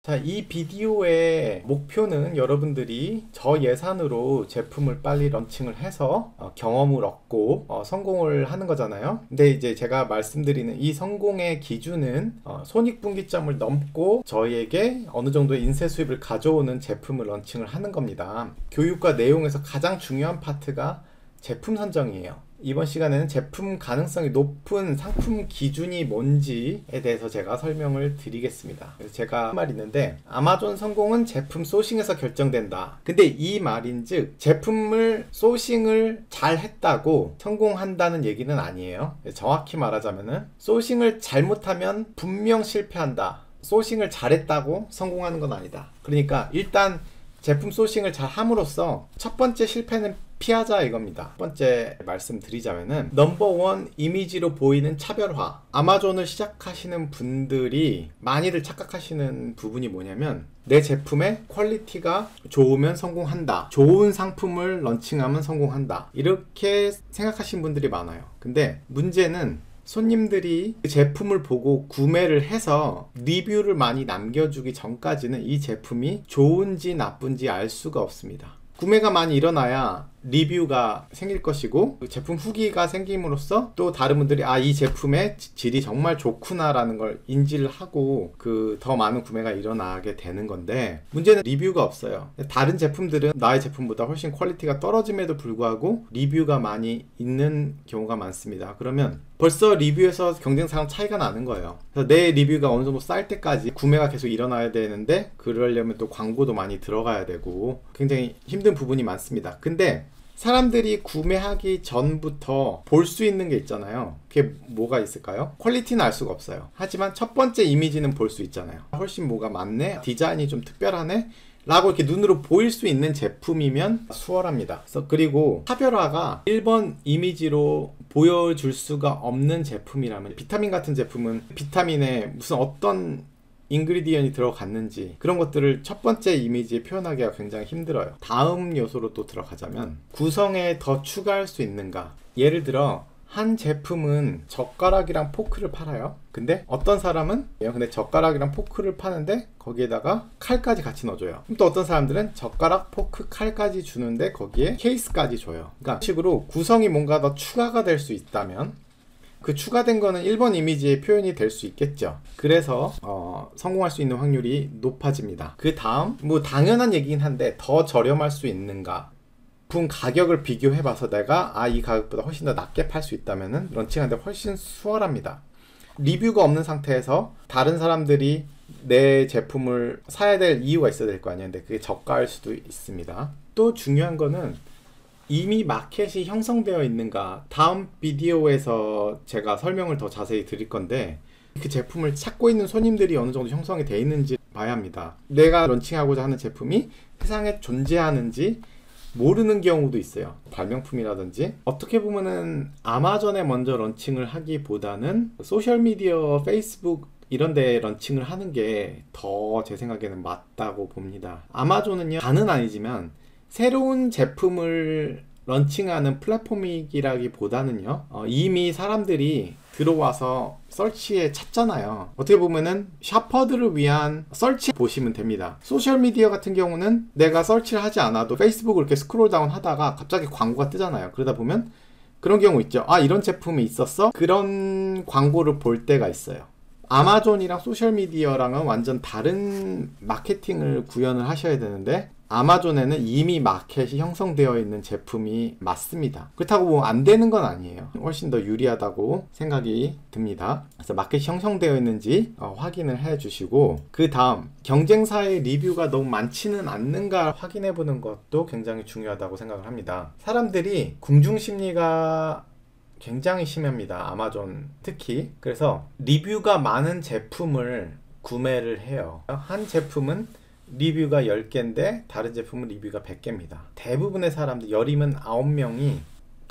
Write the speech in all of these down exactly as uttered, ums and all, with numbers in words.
자, 이 비디오의 목표는 여러분들이 저예산으로 제품을 빨리 런칭을 해서 어, 경험을 얻고 어, 성공을 하는 거잖아요. 근데 이제 제가 말씀드리는 이 성공의 기준은 어, 손익분기점을 넘고 저희에게 어느 정도의 인쇄 수입을 가져오는 제품을 런칭을 하는 겁니다. 교육과 내용에서 가장 중요한 파트가 제품 선정이에요. 이번 시간에는 제품 가능성이 높은 상품 기준이 뭔지에 대해서 제가 설명을 드리겠습니다. 그래서 제가 한 말 있는데, 아마존 성공은 제품 소싱에서 결정된다. 근데 이 말인즉 제품을 소싱을 잘 했다고 성공한다는 얘기는 아니에요. 정확히 말하자면은 소싱을 잘못하면 분명 실패한다. 소싱을 잘했다고 성공하는 건 아니다. 그러니까 일단 제품 소싱을 잘 함으로써 첫 번째 실패는 피하자 이겁니다. 첫 번째 말씀드리자면은 넘버원 이미지로 보이는 차별화. 아마존을 시작하시는 분들이 많이들 착각하시는 부분이 뭐냐면, 내 제품의 퀄리티가 좋으면 성공한다, 좋은 상품을 런칭하면 성공한다, 이렇게 생각하시는 분들이 많아요. 근데 문제는 손님들이 그 제품을 보고 구매를 해서 리뷰를 많이 남겨주기 전까지는 이 제품이 좋은지 나쁜지 알 수가 없습니다. 구매가 많이 일어나야 리뷰가 생길 것이고, 제품 후기가 생김으로써 또 다른 분들이 아, 이 제품의 질이 정말 좋구나 라는 걸 인지를 하고 그 더 많은 구매가 일어나게 되는 건데, 문제는 리뷰가 없어요. 다른 제품들은 나의 제품보다 훨씬 퀄리티가 떨어짐에도 불구하고 리뷰가 많이 있는 경우가 많습니다. 그러면 벌써 리뷰에서 경쟁사랑 차이가 나는 거예요. 그래서 내 리뷰가 어느 정도 쌓일 때까지 구매가 계속 일어나야 되는데, 그러려면 또 광고도 많이 들어가야 되고 굉장히 힘든 부분이 많습니다. 근데 사람들이 구매하기 전부터 볼 수 있는 게 있잖아요. 그게 뭐가 있을까요? 퀄리티는 알 수가 없어요. 하지만 첫 번째 이미지는 볼 수 있잖아요. 훨씬 뭐가 많네, 디자인이 좀 특별하네 라고 이렇게 눈으로 보일 수 있는 제품이면 수월합니다. 그래서 그리고 차별화가 일 번 이미지로 보여줄 수가 없는 제품이라면, 비타민 같은 제품은 비타민에 무슨 어떤 인그리디언이 들어갔는지 그런 것들을 첫 번째 이미지에 표현하기가 굉장히 힘들어요. 다음 요소로 또 들어가자면, 구성에 더 추가할 수 있는가. 예를 들어 한 제품은 젓가락이랑 포크를 팔아요. 근데 어떤 사람은 근데 젓가락이랑 포크를 파는데 거기에다가 칼까지 같이 넣어줘요. 또 어떤 사람들은 젓가락, 포크, 칼까지 주는데 거기에 케이스까지 줘요. 그러니까 식으로 구성이 뭔가 더 추가가 될 수 있다면 그 추가된 거는 일 번 이미지의 표현이 될 수 있겠죠. 그래서 어, 성공할 수 있는 확률이 높아집니다. 그 다음, 뭐 당연한 얘기긴 한데, 더 저렴할 수 있는가, 분 가격을 비교해봐서 내가 아, 이 가격보다 훨씬 더 낮게 팔 수 있다면은 런칭하는데 훨씬 수월합니다. 리뷰가 없는 상태에서 다른 사람들이 내 제품을 사야 될 이유가 있어야 될 거 아니에요. 근데 그게 저가일 수도 있습니다. 또 중요한 거는 이미 마켓이 형성되어 있는가. 다음 비디오에서 제가 설명을 더 자세히 드릴 건데, 그 제품을 찾고 있는 손님들이 어느 정도 형성이 되어 있는지 봐야 합니다. 내가 런칭하고자 하는 제품이 세상에 존재하는지 모르는 경우도 있어요. 발명품이라든지. 어떻게 보면은 아마존에 먼저 런칭을 하기보다는 소셜미디어, 페이스북 이런 데 런칭을 하는 게 더 제 생각에는 맞다고 봅니다. 아마존은요, 다는 아니지만 새로운 제품을 런칭하는 플랫폼이라기보다는요, 어, 이미 사람들이 들어와서 설치에 찾잖아요. 어떻게 보면은 샤퍼들을 위한 설치 보시면 됩니다. 소셜미디어 같은 경우는 내가 설치를 하지 않아도 페이스북을 이렇게 스크롤 다운 하다가 갑자기 광고가 뜨잖아요. 그러다 보면 그런 경우 있죠. 아, 이런 제품이 있었어? 그런 광고를 볼 때가 있어요. 아마존이랑 소셜미디어랑은 완전 다른 마케팅을 구현을 하셔야 되는데, 아마존에는 이미 마켓이 형성되어 있는 제품이 맞습니다. 그렇다고 뭐 안 되는 건 아니에요. 훨씬 더 유리하다고 생각이 듭니다. 그래서 마켓이 형성되어 있는지 어, 확인을 해 주시고, 그 다음 경쟁사의 리뷰가 너무 많지는 않는가 확인해 보는 것도 굉장히 중요하다고 생각을 합니다. 사람들이 궁중심리가 굉장히 심합니다. 아마존 특히. 그래서 리뷰가 많은 제품을 구매를 해요. 한 제품은 리뷰가 열 개인데 다른 제품은 리뷰가 백 개입니다. 대부분의 사람들, 열이면 아홉 명이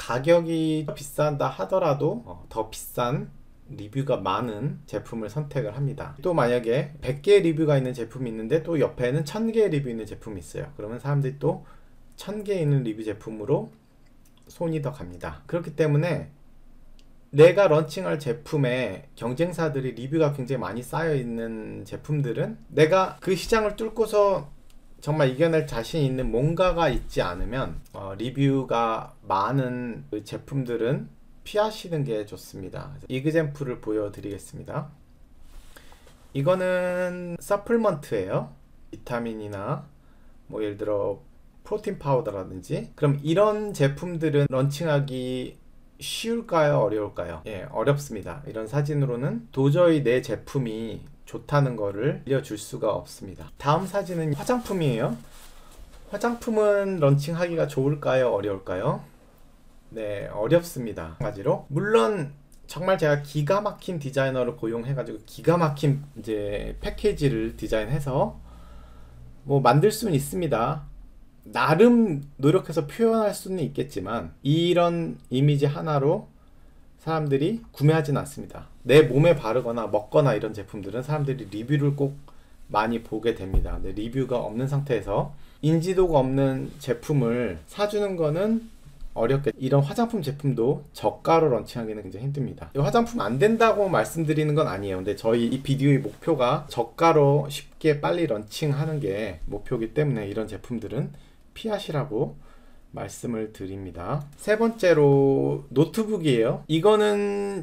가격이 비싼다 하더라도 어, 더 비싼 리뷰가 많은 제품을 선택을 합니다. 또 만약에 백 개 리뷰가 있는 제품이 있는데 또 옆에는 천 개 리뷰 있는 제품이 있어요. 그러면 사람들이 또 천 개 있는 리뷰 제품으로 손이 더 갑니다. 그렇기 때문에 내가 런칭할 제품에 경쟁사들이 리뷰가 굉장히 많이 쌓여 있는 제품들은 내가 그 시장을 뚫고서 정말 이겨낼 자신 있는 뭔가가 있지 않으면 어, 리뷰가 많은 그 제품들은 피하시는 게 좋습니다. 이그젬플을 보여드리겠습니다. 이거는 서플먼트예요. 비타민이나 뭐 예를 들어 프로틴 파우더라든지. 그럼 이런 제품들은 런칭하기 쉬울까요? 어려울까요? 예, 어렵습니다. 이런 사진으로는 도저히 내 제품이 좋다는 거를 알려줄 수가 없습니다. 다음 사진은 화장품이에요. 화장품은 런칭하기가 좋을까요? 어려울까요? 네, 어렵습니다. 마찬가지로 물론 정말 제가 기가 막힌 디자이너를 고용해가지고 기가 막힌 이제 패키지를 디자인해서 뭐 만들 수는 있습니다. 나름 노력해서 표현할 수는 있겠지만 이런 이미지 하나로 사람들이 구매하진 않습니다. 내 몸에 바르거나 먹거나 이런 제품들은 사람들이 리뷰를 꼭 많이 보게 됩니다. 근데 리뷰가 없는 상태에서 인지도가 없는 제품을 사주는 거는 어렵게. 이런 화장품 제품도 저가로 런칭하기는 굉장히 힘듭니다. 이 화장품 안 된다고 말씀드리는 건 아니에요. 근데 저희 이 비디오의 목표가 저가로 쉽게 빨리 런칭하는 게 목표이기 때문에 이런 제품들은 피하시라고 말씀을 드립니다. 세 번째로 노트북이에요. 이거는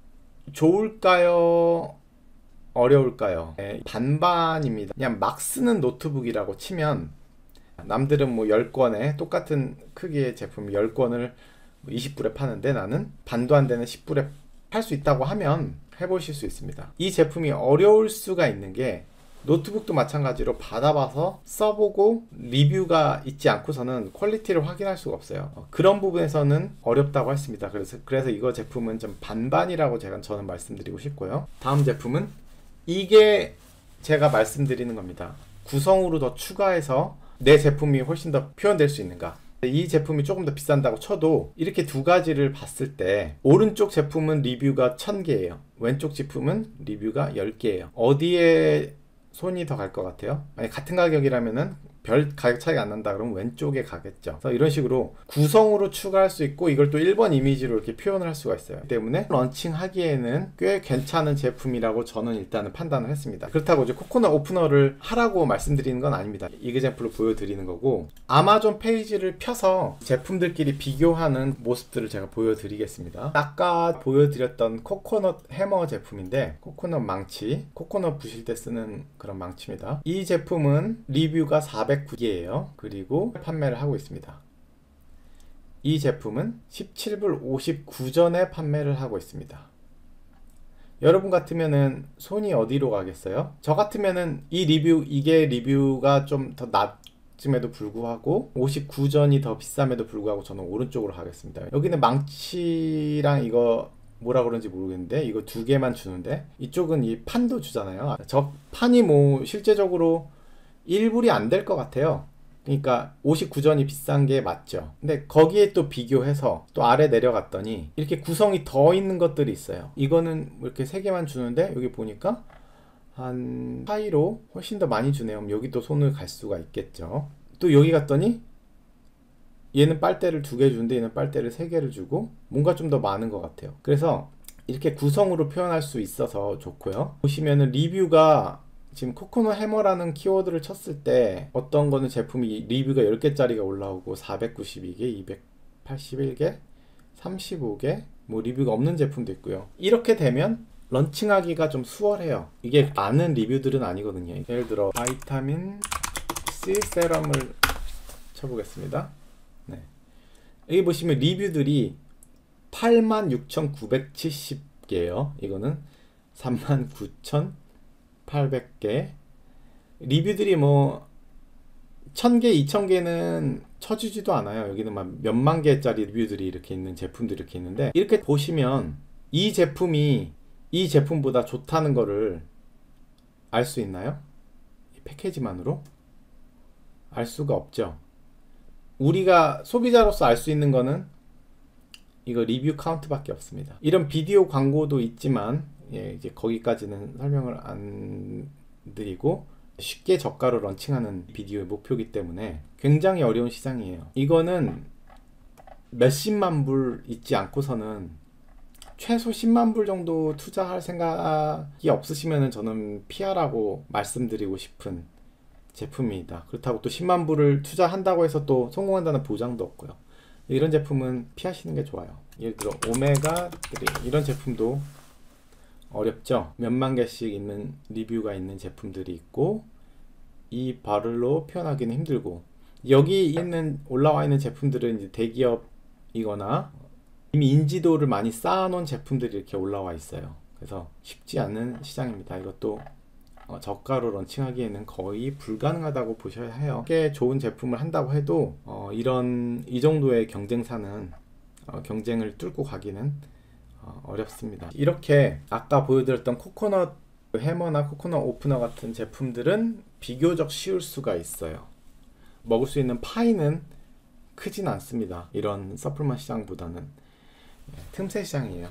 좋을까요? 어려울까요? 네, 반반입니다. 그냥 막 쓰는 노트북이라고 치면 남들은 뭐 열 권에 똑같은 크기의 제품 열 권을 이십 불에 파는데 나는 반도 안 되는 십 불에 팔 수 있다고 하면 해보실 수 있습니다. 이 제품이 어려울 수가 있는 게 노트북도 마찬가지로 받아봐서 써보고 리뷰가 있지 않고서는 퀄리티를 확인할 수가 없어요. 그런 부분에서는 어렵다고 했습니다. 그래서, 그래서 이거 제품은 좀 반반이라고 제가 저는 말씀드리고 싶고요. 다음 제품은 이게 제가 말씀드리는 겁니다. 구성으로 더 추가해서 내 제품이 훨씬 더 표현될 수 있는가. 이 제품이 조금 더 비싼다고 쳐도 이렇게 두 가지를 봤을 때 오른쪽 제품은 리뷰가 천 개예요. 왼쪽 제품은 리뷰가 열 개예요. 어디에 손이 더 갈 것 같아요? 만약 같은 가격이라면은 별 가격 차이가 안 난다 그러면 왼쪽에 가겠죠. 그래서 이런 식으로 구성으로 추가할 수 있고 이걸 또 일 번 이미지로 이렇게 표현을 할 수가 있어요. 때문에 런칭하기에는 꽤 괜찮은 제품이라고 저는 일단은 판단을 했습니다. 그렇다고 이제 코코넛 오프너를 하라고 말씀드리는 건 아닙니다. 이그젬플로 보여드리는 거고, 아마존 페이지를 펴서 제품들끼리 비교하는 모습들을 제가 보여드리겠습니다. 아까 보여드렸던 코코넛 해머 제품인데, 코코넛 망치, 코코넛 부실 때 쓰는 그런 망치입니다. 이 제품은 리뷰가 사백구 개예요. 그리고 판매를 하고 있습니다. 이 제품은 십칠 불 오십구 전에 판매를 하고 있습니다. 여러분 같으면은 손이 어디로 가겠어요? 저 같으면은 이 리뷰, 이게 리뷰가 좀 더 낮음에도 불구하고 오십구 전이 더 비쌈에도 불구하고 저는 오른쪽으로 가겠습니다. 여기는 망치랑 이거 뭐라 그런지 모르겠는데 이거 두 개만 주는데 이쪽은 이 판도 주잖아요. 저 판이 뭐 실제적으로 일 불이 안 될 것 같아요. 그러니까 오십구 전이 비싼 게 맞죠. 근데 거기에 또 비교해서 또 아래 내려갔더니 이렇게 구성이 더 있는 것들이 있어요. 이거는 뭐 이렇게 세 개만 주는데 여기 보니까 한 사이로 훨씬 더 많이 주네요. 그럼 여기 또 손을 갈 수가 있겠죠. 또 여기 갔더니 얘는 빨대를 두 개 주는데 얘는 빨대를 세 개를 주고 뭔가 좀 더 많은 것 같아요. 그래서 이렇게 구성으로 표현할 수 있어서 좋고요. 보시면은 리뷰가 지금 코코넛 해머라는 키워드를 쳤을 때 어떤 거는 제품이 리뷰가 열 개짜리가 올라오고 사백구십이 개, 이백팔십일 개, 삼십오 개, 뭐 리뷰가 없는 제품도 있고요. 이렇게 되면 런칭하기가 좀 수월해요. 이게 많은 리뷰들은 아니거든요. 예를 들어 바이타민 C 세럼을 쳐보겠습니다. 네. 여기 보시면 리뷰들이 팔만 육천구백칠십 개예요. 이거는 삼만 구천팔백 개. 리뷰들이 뭐 천 개, 이천 개는 쳐주지도 않아요. 여기는 막 몇만 개짜리 리뷰들이 이렇게 있는 제품들이 이렇게 있는데, 이렇게 보시면 이 제품이 이 제품보다 좋다는 거를 알 수 있나요? 이 패키지만으로? 알 수가 없죠. 우리가 소비자로서 알 수 있는 거는 이거 리뷰 카운트밖에 없습니다. 이런 비디오 광고도 있지만 예, 이제 거기까지는 설명을 안 드리고 쉽게 저가로 런칭하는 비디오의 목표이기 때문에 굉장히 어려운 시장이에요. 이거는 몇십만 불 있지 않고서는 최소 십만 불 정도 투자할 생각이 없으시면 저는 피하라고 말씀드리고 싶은 제품입니다. 그렇다고 또 십만 불을 투자한다고 해서 또 성공한다는 보장도 없고요. 이런 제품은 피하시는 게 좋아요. 예를 들어 오메가 삼 이런 제품도 어렵죠. 몇만 개씩 있는 리뷰가 있는 제품들이 있고 이 발을로 표현하기는 힘들고, 여기 있는 올라와 있는 제품들은 이제 대기업이거나 이미 인지도를 많이 쌓아놓은 제품들이 이렇게 올라와 있어요. 그래서 쉽지 않은 시장입니다. 이것도 어, 저가로 런칭하기에는 거의 불가능하다고 보셔야 해요. 꽤 좋은 제품을 한다고 해도 어, 이런 이 정도의 경쟁사는 어, 경쟁을 뚫고 가기는 어, 어렵습니다. 이렇게 아까 보여드렸던 코코넛 해머나 코코넛 오프너 같은 제품들은 비교적 쉬울 수가 있어요. 먹을 수 있는 파이는 크진 않습니다. 이런 서플먼트 시장보다는 틈새 시장이에요.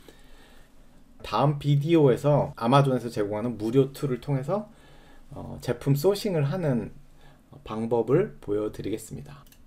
다음 비디오에서 아마존에서 제공하는 무료 툴을 통해서 어, 제품 소싱을 하는 방법을 보여드리겠습니다.